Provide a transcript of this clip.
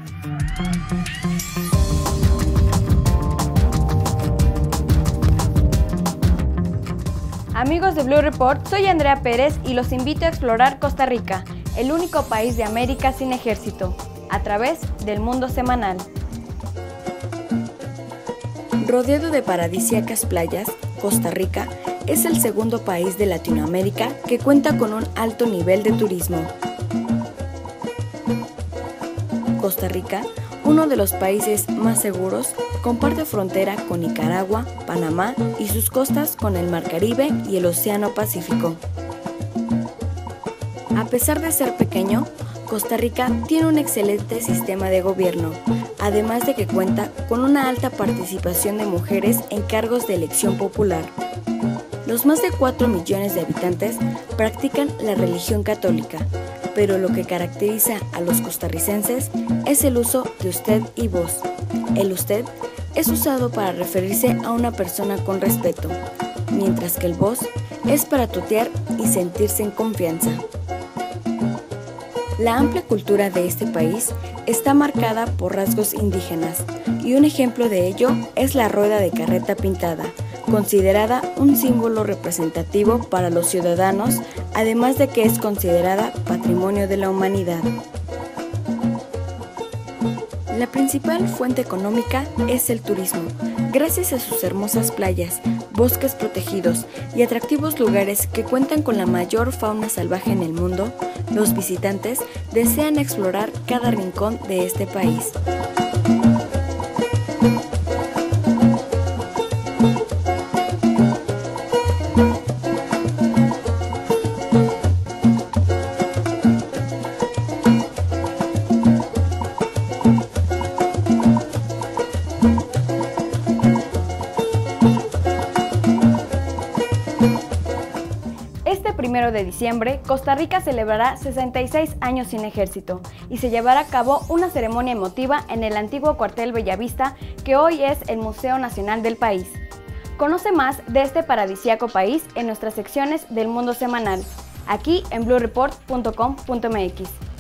Amigos de Blue Report, soy Andrea Pérez y los invito a explorar Costa Rica, el único país de América sin ejército, a través del Mundo Semanal. Rodeado de paradisíacas playas, Costa Rica es el segundo país de Latinoamérica que cuenta con un alto nivel de turismo. Costa Rica, uno de los países más seguros, comparte frontera con Nicaragua, Panamá y sus costas con el Mar Caribe y el Océano Pacífico. A pesar de ser pequeño, Costa Rica tiene un excelente sistema de gobierno, además de que cuenta con una alta participación de mujeres en cargos de elección popular. Los más de 4 millones de habitantes practican la religión católica, pero lo que caracteriza a los costarricenses es el uso de usted y vos. El usted es usado para referirse a una persona con respeto, mientras que el vos es para tutear y sentirse en confianza. La amplia cultura de este país está marcada por rasgos indígenas, y un ejemplo de ello es la rueda de carreta pintada, considerada un símbolo representativo para los ciudadanos, además de que es considerada Patrimonio de la Humanidad. La principal fuente económica es el turismo. Gracias a sus hermosas playas, bosques protegidos y atractivos lugares que cuentan con la mayor fauna salvaje en el mundo, los visitantes desean explorar cada rincón de este país. Este 1 de diciembre, Costa Rica celebrará 66 años sin ejército y se llevará a cabo una ceremonia emotiva en el antiguo cuartel Bellavista, que hoy es el Museo Nacional del país. Conoce más de este paradisíaco país en nuestras secciones del Mundo Semanal, aquí en bluereport.com.mx.